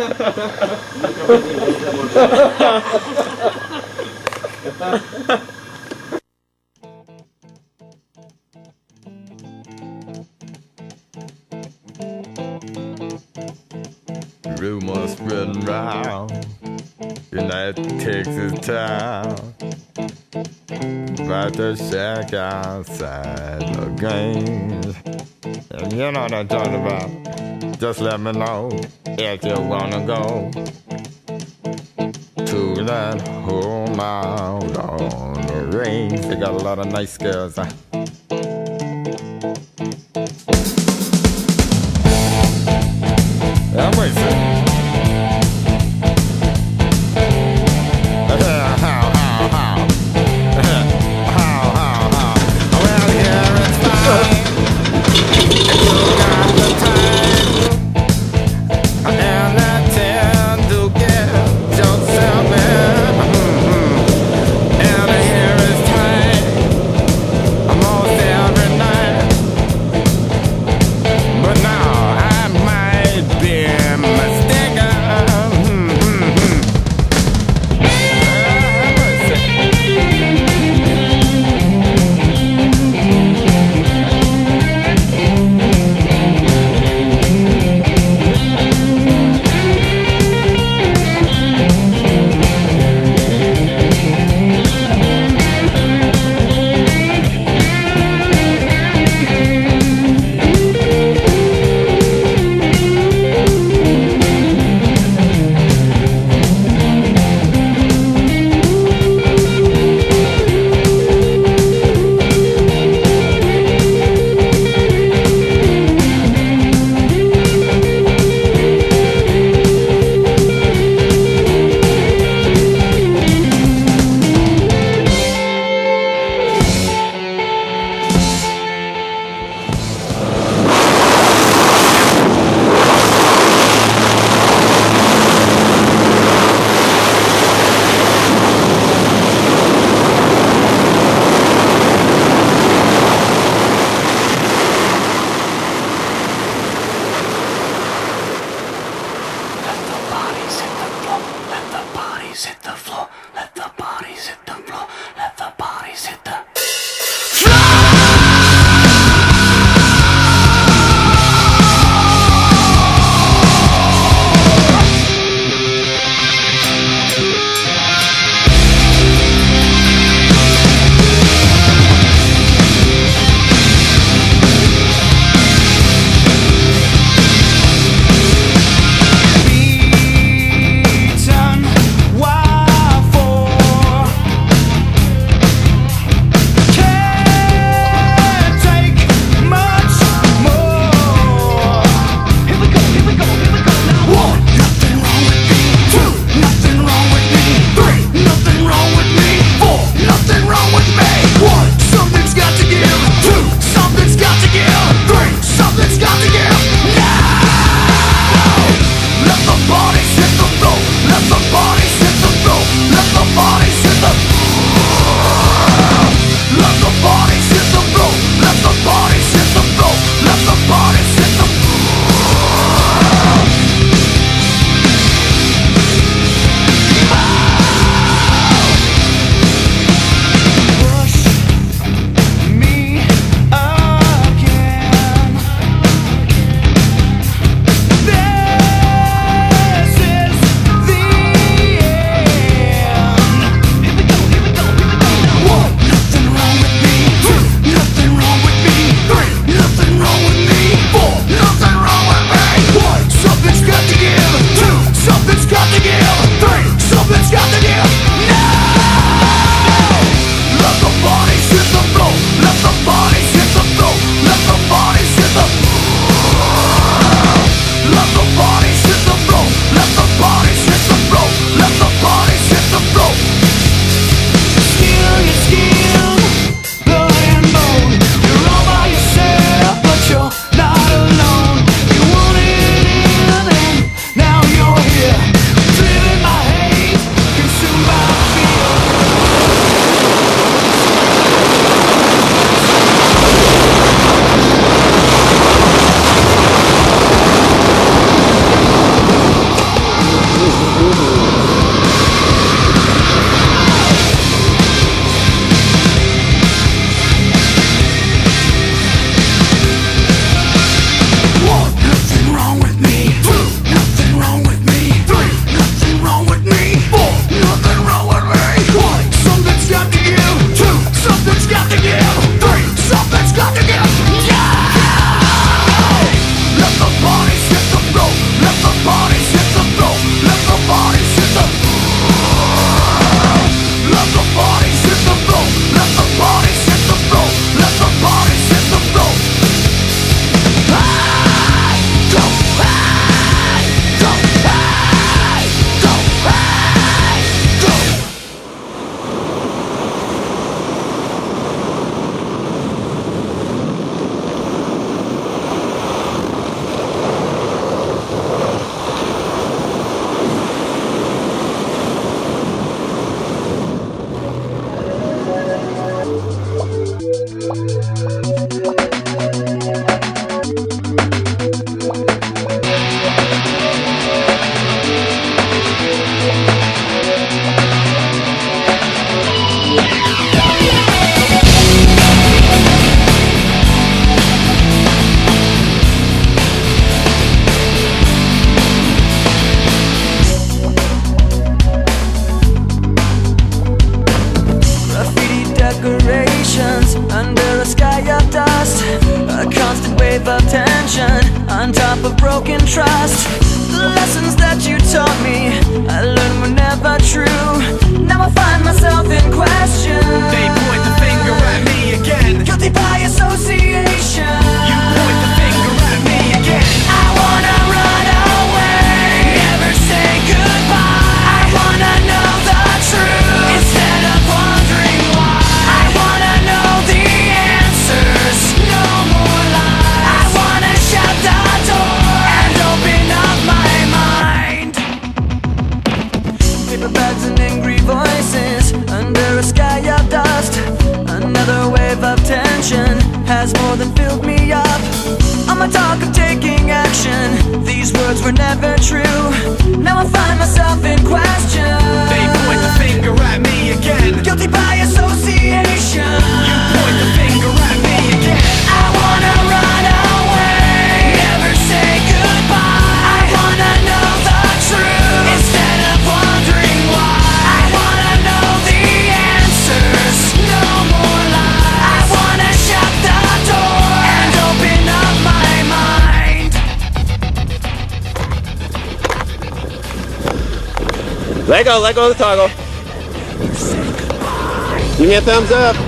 Rumors spreading round in that Texas town about the shack outside the games. And you know what I'm talking about. Just let me know if you wanna go to that home out on the range. They got a lot of nice girls. I'm waiting. has more than filled me up. On my talk of taking action, these words were never true. Now I find myself in question. They point the finger at me again. Guilty by association. You point the finger at me again. I wanna run away, never say goodbye. I wanna know the truth instead of wondering why. I wanna know the answers, no more lies. I wanna shut the door and open up my mind. Let go of the toggle. Give me a thumbs up.